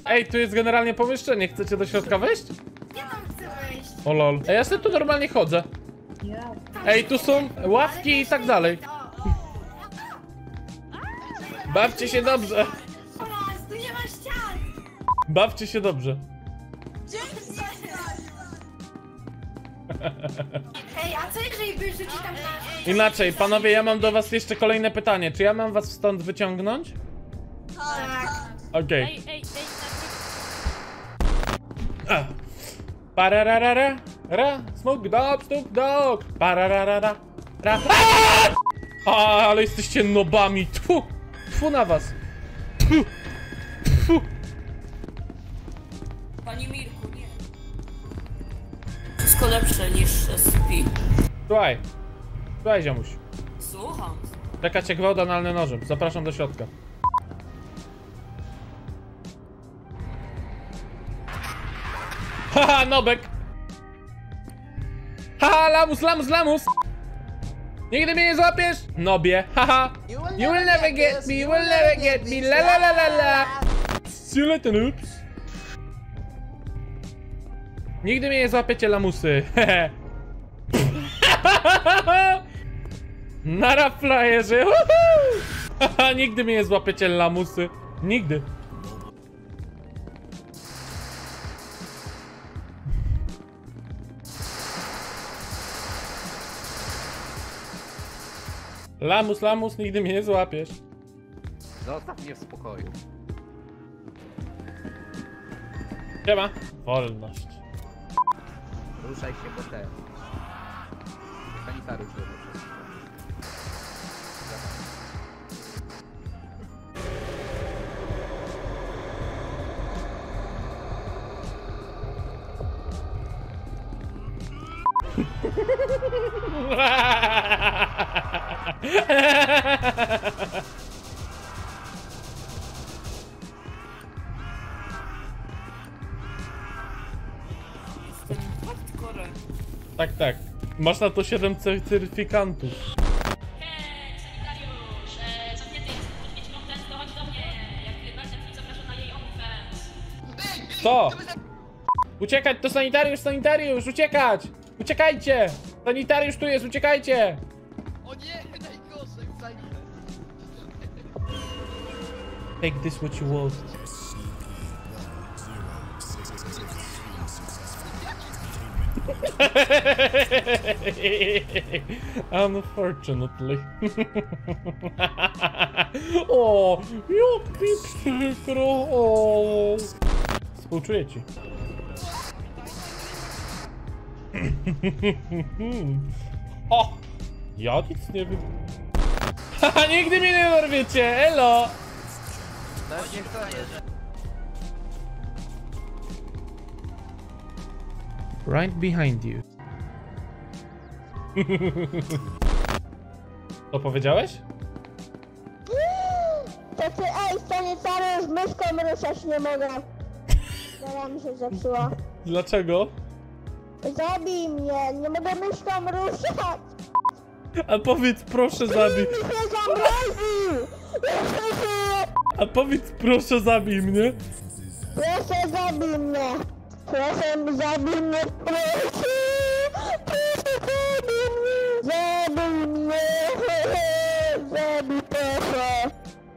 Ej, tu jest generalnie pomieszczenie. Chcecie do środka wejść? Nie tam chcę wejść. O lol. Ej, ja sobie tu normalnie chodzę. Ej, tu są ławki i tak dalej. Bawcie się dobrze. Tu nie ma ścian. Bawcie się dobrze. Ej, a co jeżeli wyrzuci tam na... Inaczej, panowie, ja mam do was jeszcze kolejne pytanie. Czy ja mam was stąd wyciągnąć? Tak. Okej. Ej, Parararara, ra, Snoop Dogg, parararara, ra. Ale jesteście nobami, tfu, tfu na was. Tfu, tfu. Panie Mirku, nie. Wszystko lepsze niż SP. Słuchaj, ziomuś. Słucham. Czekacie gwałt analny nożem, zapraszam do środka. Haha, nobek! Haha, lamus! Nigdy mnie nie złapiesz? Nobie, haha! You will never get me, la la la la la! See you later, noobs! Nigdy mnie nie złapiecie, lamusy, hehe! Nara frajerzy, haha! Nigdy mnie nie złapiecie, lamusy! Nigdy! Lamus, nigdy mnie nie złapiesz. Zostaw mnie w spokoju. Siema. Wolność. Ruszaj się, bo ten... Sanitariusz robią wszystko. Jestem hardcore. Tak. Masz na to 7 certyfikantów. hej, sanitariusz, zamknięty jest, możesz mieć kontent, to chodź do mnie. Jak będę zapraszał na jej OnlyFans. Co? Uciekać, to sanitariusz, uciekać! Uciekajcie! Sanitariusz tu jest, uciekajcie! O nie, najgorzej, zajmę. Take this what you want. Unfortunately. O, jaki przykro. O. Współczuję ci. O! Ja nic nie wiem. Haha, nigdy mnie nie dorwiecie, elo! Też nie chcę. Right behind you. Co powiedziałeś? To ty, sanitariusz, myszką ruszać nie mogę. Teraz mi się zepsuła. Dlaczego? Zabij mnie, nie mogę myszką ruszać. A powiedz proszę zabij. Mi się zamroził. A powiedz proszę zabij mnie. Proszę zabij mnie. Proszę zabij mnie, proszę. Proszę zabij mnie. Zabij mnie. Zabij proszę.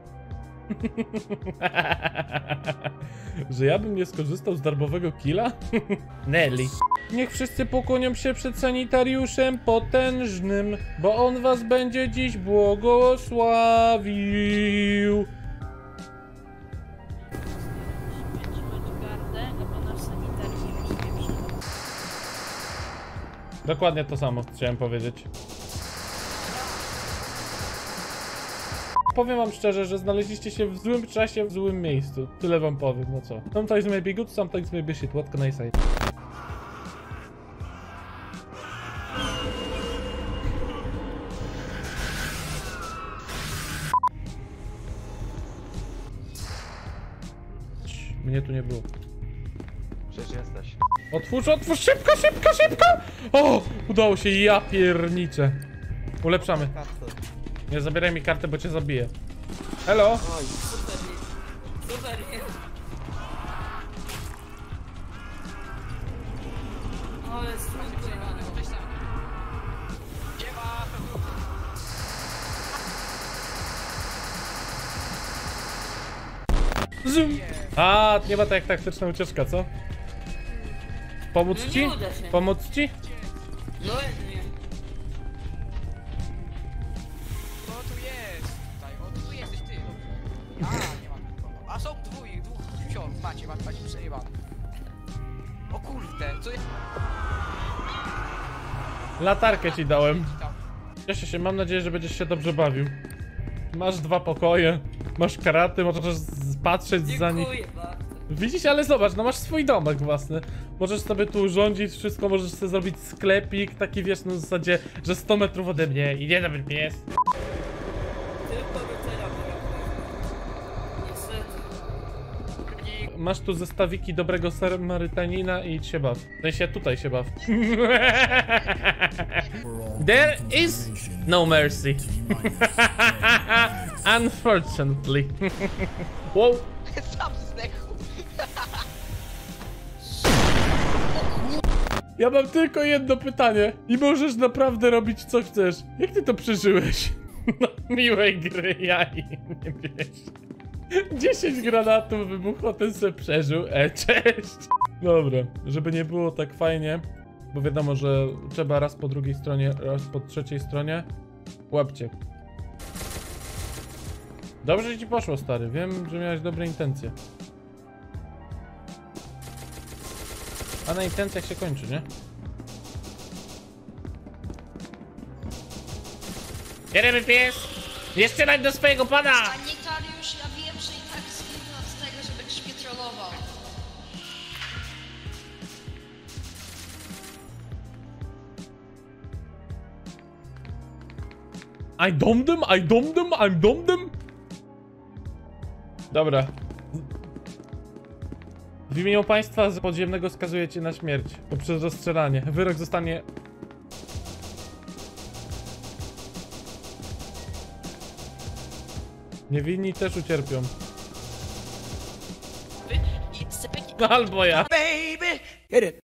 Że ja bym nie skorzystał z darmowego killa? Nelly. Niech wszyscy pokłonią się przed sanitariuszem potężnym, bo on was będzie dziś błogosławił. Gardę, a pana sanitariusz pierwszy. Dokładnie to samo chciałem powiedzieć. Powiem wam szczerze, że znaleźliście się w złym czasie, w złym miejscu. Tyle wam powiem, no co. Sometimes may be good, sometimes may be shit. What can I say? Mnie tu nie było. Przecież jesteś. Otwórz, szybko! O! Udało się, ja pierniczę. Ulepszamy. Nie zabieraj mi kartę, bo cię zabiję. Hello? Super jest. Ale super. Zoom. A, nie ma tak jak taktyczna ucieczka, co? Pomóc No ci? nie uda się. Pomóc ci? No nie. Kto tu jest? Tutaj, o, tu jesteś ty. A, nie ma nikogo. A są dwóch psiorów, macie przejebane. O kurde, co jest Latarkę ci dałem. tam? Cieszę się, mam nadzieję, że będziesz się dobrze bawił. Masz 2 pokoje, masz kraty, możesz patrzeć za nich. Dziękuję bardzo. Widzisz, ale zobacz, no masz swój domek własny. Możesz sobie tu urządzić wszystko, możesz sobie zrobić sklepik, taki wiesz, na zasadzie, że 100 metrów ode mnie i nie nawet pies. Tylko do teraz niestety. Masz tu zestawiki dobrego Samarytanina i idź się baw. W sensie tutaj się baw. There is no mercy. Unfortunately. Wow. Sam zdechł. Ja mam tylko jedno pytanie i możesz naprawdę robić co chcesz. Jak ty to przeżyłeś? No, miłej gry, ja i nie wiesz. 10 granatów wybuchło, ten se przeżył. Cześć! Dobra, żeby nie było tak fajnie, bo wiadomo, że trzeba raz po drugiej stronie, raz po trzeciej stronie. Łapcie. Dobrze ci poszło, stary. Wiem, że miałeś dobre intencje. A na intencjach się kończy, nie? Kieryby pies! Jeszcze dać do swojego pana! A Niktariusz, ja wiem, że i tak zginę od tego, że będziesz mnie trollował. I domed them, I'm domed them. Dobra. W imieniu państwa z podziemnego skazuję cię na śmierć poprzez rozstrzelanie. Wyrok zostanie... Niewinni też ucierpią. I sypek. No albo ja. Baby! Hit it!